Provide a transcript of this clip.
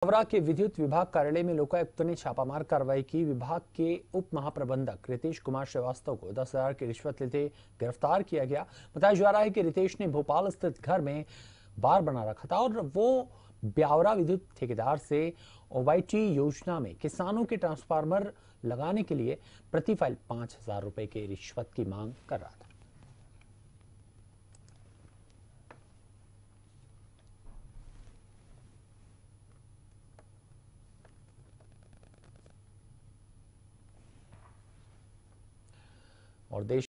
ब्यावरा के विद्युत विभाग कार्यालय में लोकायुक्त ने छापामार कार्रवाई की। विभाग के उप महाप्रबंधक रितेश कुमार श्रीवास्तव को 10,000 की रिश्वत लेते गिरफ्तार किया गया। बताया जा रहा है कि रितेश ने भोपाल स्थित घर में बार बना रखा था और वो ब्यावरा विद्युत ठेकेदार से ओवाईटी योजना में किसानों के ट्रांसफार्मर लगाने के लिए प्रति फाइल 5,000 रुपए के रिश्वत की मांग कर रहा था। और देश